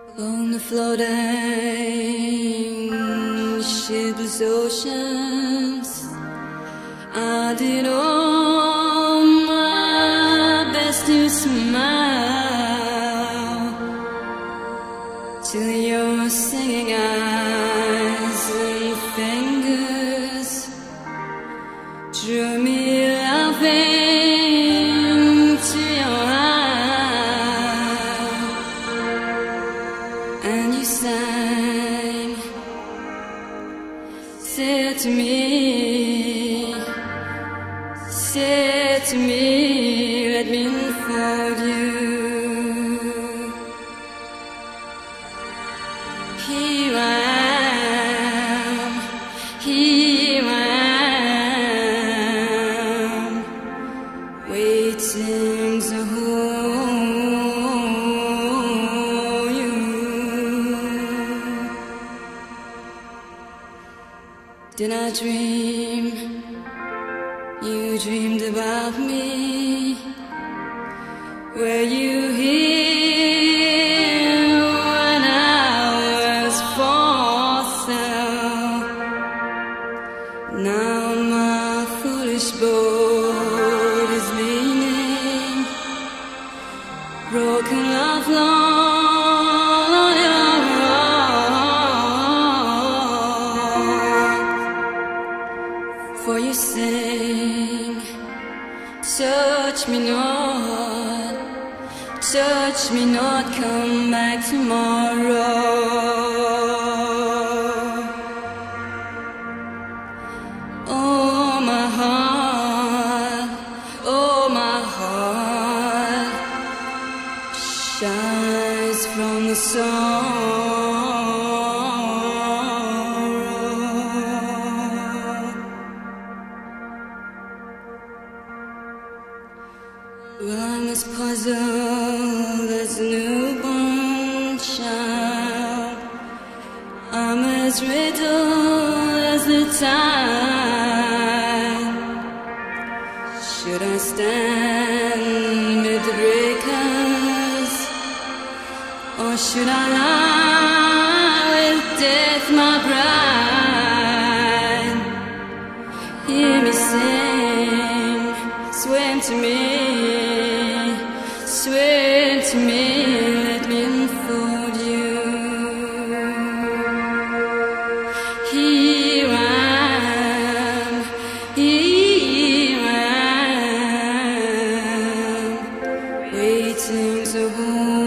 On the floating shipless oceans, I did all my best to smile till your singing eyes and fingers drew me laughing to your heart, and you sang, said to me, let me unfold you. Here I am, waiting to hold you. Did I dream? You dreamed about me. Were you here when I was for sale? Now my foolish boat is leaning, broken love long on your rock. For you sing, touch me not, come back tomorrow. Oh my heart shines from the sorrow. Well, I'm as puzzled as a newborn child. I'm as riddled as the tide. Should I stand amid the breakers, or should I lie with death, my bride? Hear me sing, swim to me, let me unfold you. Here I am, waiting to hold